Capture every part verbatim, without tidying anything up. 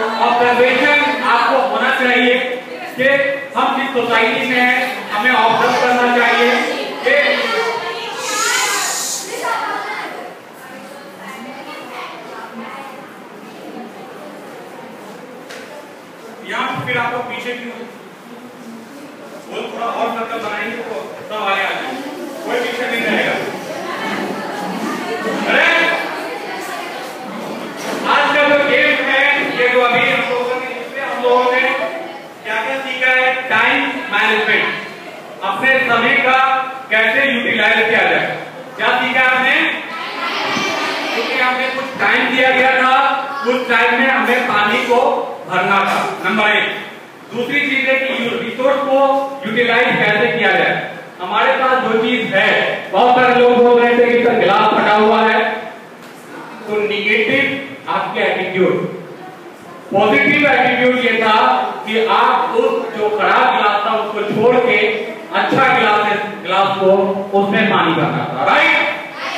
Observation आपको होना चाहिए कि हम जिस सोसाइटी में हैं हमें ऑब्जर्व करना चाहिए कि यहाँ फिर आपको पीछे क्यों वो थोड़ा और सर्कल बनाएंगे तो सब आगे आ जाएंगे, कोई पीछे नहीं रहेगा। अरे आज का जो गेम है ये जो अभी हम लोगों ने इसमें हम लोगों ने क्या क्या सीखा है, टाइम मैनेजमेंट, अपने समय का कैसे यूटिलाइज किया जाए। क्या सीखा हमने? क्योंकि हमने कुछ टाइम दिया गया था, उस टाइम में हमें पानी को भरना था, नंबर एक। दूसरी चीज है कि रिसोर्स को यूटिलाइज कैसे किया जाए। हमारे पास जो चीज है, बहुत सारे लोग बोल रहे थे कि सर गिलास फटा हुआ है, तो निगेटिव आपके एटीट्यूड, पॉजिटिव एटीट्यूड ये था कि आप उस जो खराब गिलास था उसको छोड़ के अच्छा गिलास गिलास को उसमें पानी भरना था, राइट।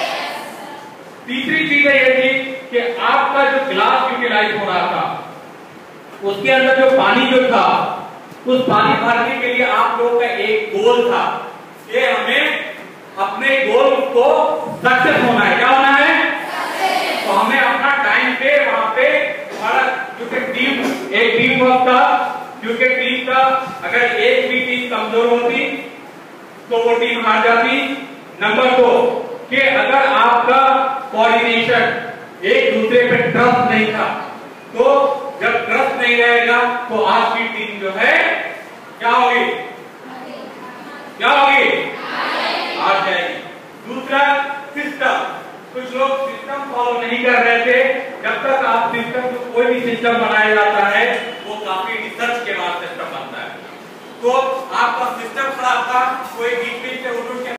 तीसरी चीज ये थी कि आपका जो गिलास यूटिलाइज हो रहा था उसके अंदर जो पानी जो था, उस पानी भरने के लिए आप लोगों का एक गोल था कि हमें अपने गोल को सक्सेस होना है। क्या होना है? तो हमें अपना टाइम पे वहां पे हमारा क्योंकि टीम एक टीम वर्क था, क्योंकि टीम का अगर एक भी टीम कमजोर होती तो वो टीम हार जाती। नंबर दो कि अगर आपका कोऑर्डिनेशन एक दूसरे पे ट्रस्ट नहीं था, तो जब ट्रस्ट नहीं रहेगा तो आज की टीम जो है क्या होगी? क्या होगी? हार जाएगी। दूसरा सिस्टम, कुछ लोग सिस्टम फॉलो नहीं कर रहे थे। जब तक आप सिस्टम को कोई भी सिस्टम बनाया जाता है वो काफी रिसर्च के बाद सिस्टम बनता है। तो आपका सिस्टम खराब था, कोई बीच बीच से उठ